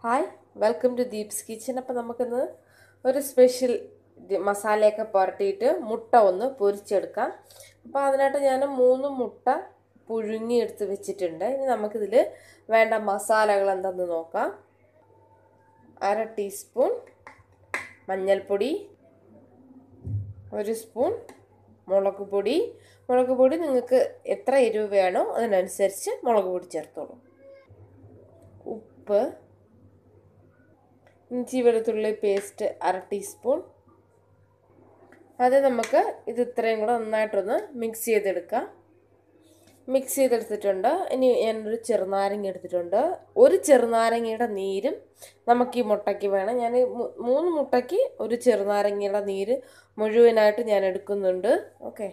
Hi welcome to Deep's kitchen. അപ്പോൾ നമുക്കിന്ന് ഒരു സ്പെഷ്യൽ മസാലയൊക്കെ പുരട്ടിയിട്ട് മുട്ട ഒന്ന് പൊരിച്ചെടുക്കാം. അപ്പോൾ അതിനായിട്ട് ഞാൻ 3 മുട്ട പുഴുങ്ങി എടുത്ത് വെച്ചിട്ടുണ്ട്. ഇനി നമുക്കിതിൽ വേണ്ട മസാലകൾ എന്തെന്ന് നോക്കാം. 1/2 ടീസ്പൂൺ മഞ്ഞൾപ്പൊടി, 1 സ്പൂൺ മുളക് പൊടി നിങ്ങൾക്ക് എത്ര എരിവ് വേണോ അതിനനുസരിച്ച് മുളക് പൊടി ചേർത്തോളൂ. ഉപ്പ്, ഇഞ്ചി വെളുത്തുള്ളി പേസ്റ്റ് 1/2 ടീസ്പൂൺ. അത് നമുക്ക് ഇത് ഇത്രയും കൂടെ നന്നായിട്ടൊന്ന് മിക്സ് ചെയ്തെടുക്കാം. മിക്സ് ചെയ്തെടുത്തിട്ടുണ്ട്. ഇനി ഞാനൊരു ചെറുനാരങ്ങ എടുത്തിട്ടുണ്ട്. ഒരു ചെറുനാരങ്ങയുടെ നീരും നമുക്ക് ഈ മുട്ടയ്ക്ക് വേണം. ഞാൻ 3 മുട്ടയ്ക്ക് ഒരു ചെറുനാരങ്ങയുടെ നീര് മുഴുവനായിട്ട് ഞാൻ എടുക്കുന്നുണ്ട്. ഓക്കെ,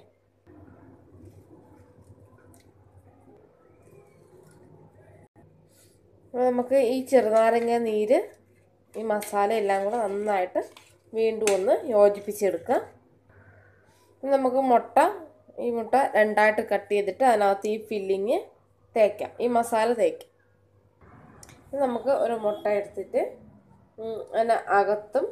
നമുക്ക് ഈ ചെറുനാരങ്ങ നീര് ഈ മസാല എല്ലാം കൂടെ നന്നായിട്ട് വീണ്ടും ഒന്ന് യോജിപ്പിച്ചെടുക്കാം. നമുക്ക് ഈ മുട്ട രണ്ടായിട്ട് കട്ട് ചെയ്തിട്ട് അതിനകത്ത് ഈ ഫില്ലിങ് തേക്കാം, ഈ മസാല തേക്കാം. നമുക്ക് ഒരു മുട്ട എടുത്തിട്ട് അതിന് അകത്തും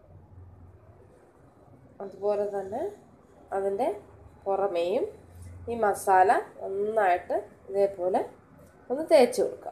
അതുപോലെ തന്നെ അതിൻ്റെ പുറമേയും ഈ മസാല നന്നായിട്ട് ഇതേപോലെ ഒന്ന് തേച്ച് കൊടുക്കാം.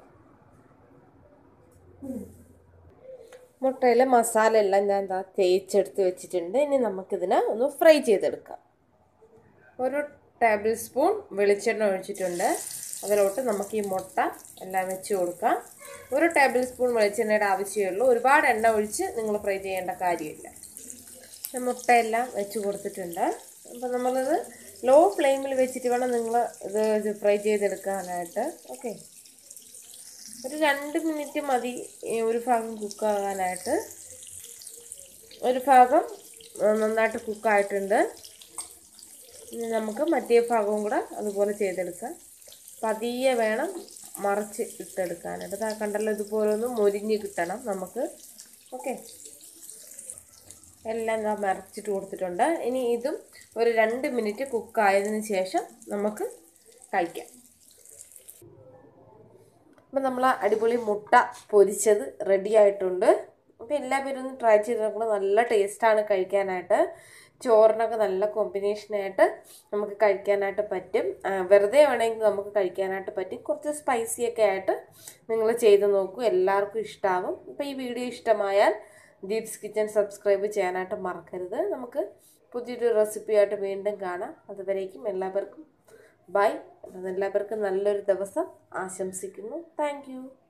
മുട്ടയിലെ മസാല എല്ലാം ഞാൻ തേച്ചെടുത്ത് വെച്ചിട്ടുണ്ട്. ഇനി നമുക്കിതിനെ ഒന്ന് ഫ്രൈ ചെയ്തെടുക്കാം. 1 ടേബിൾ സ്പൂൺ വെളിച്ചെണ്ണ ഒഴിച്ചിട്ടുണ്ട്. അതിലോട്ട് നമുക്ക് ഈ മുട്ട എല്ലാം വെച്ച് കൊടുക്കാം. 1 ടേബിൾ സ്പൂൺ വെളിച്ചെണ്ണയുടെ ആവശ്യമേ ഉള്ളൂ. ഒരുപാട് എണ്ണ ഒഴിച്ച് നിങ്ങൾ ഫ്രൈ ചെയ്യേണ്ട കാര്യമില്ല. മുട്ടയെല്ലാം വെച്ച് കൊടുത്തിട്ടുണ്ട്. അപ്പോൾ നമ്മളിത് ലോ ഫ്ലെയിമിൽ വെച്ചിട്ട് വേണം നിങ്ങൾ ഇത് ഫ്രൈ ചെയ്തെടുക്കാനായിട്ട്. ഓക്കെ, ഒരു 2 മിനിറ്റ് മതി ഒരു ഭാഗം കുക്കാകാനായിട്ട്. ഒരു ഭാഗം നന്നായിട്ട് കുക്കായിട്ടുണ്ട്. ഇനി നമുക്ക് മറ്റേ ഭാഗവും കൂടെ അതുപോലെ ചെയ്തെടുക്കാം. പതിയെ വേണം മറിച്ച് ഇട്ടെടുക്കാനായിട്ട്. കണ്ടല്ലോ, ഇതുപോലെ ഒന്ന് മൊരിഞ്ഞ് കിട്ടണം നമുക്ക്. ഓക്കെ, എല്ലാം മറിച്ചിട്ട് കൊടുത്തിട്ടുണ്ട്. ഇനി ഇതും ഒരു 2 മിനിറ്റ് കുക്കായതിന് ശേഷം നമുക്ക് കഴിക്കാം. അപ്പം നമ്മൾ അടിപൊളി മുട്ട പൊരിച്ചത് റെഡി ആയിട്ടുണ്ട്. അപ്പോൾ എല്ലാവരും ഒന്ന് ട്രൈ ചെയ്ത് നോക്കണം. നല്ല ടേസ്റ്റാണ് കഴിക്കാനായിട്ട്. ചോറിനൊക്കെ നല്ല കോമ്പിനേഷനായിട്ട് നമുക്ക് കഴിക്കാനായിട്ട് പറ്റും. വെറുതെ വേണമെങ്കിൽ നമുക്ക് കഴിക്കാനായിട്ട് പറ്റും. കുറച്ച് സ്പൈസിയൊക്കെ ആയിട്ട് നിങ്ങൾ ചെയ്ത് നോക്കൂ, എല്ലാവർക്കും ഇഷ്ടമാവും. അപ്പോൾ ഈ വീഡിയോ ഇഷ്ടമായാൽ ദീപ്സ് കിച്ചൻ സബ്സ്ക്രൈബ് ചെയ്യാനായിട്ട് മറക്കരുത്. നമുക്ക് പുതിയൊരു റെസിപ്പിയായിട്ട് വീണ്ടും കാണാം. അതുവരേക്കും എല്ലാവർക്കും ബൈ. എല്ലാവർക്കും നല്ലൊരു ദിവസം ആശംസിക്കുന്നു. Thank U.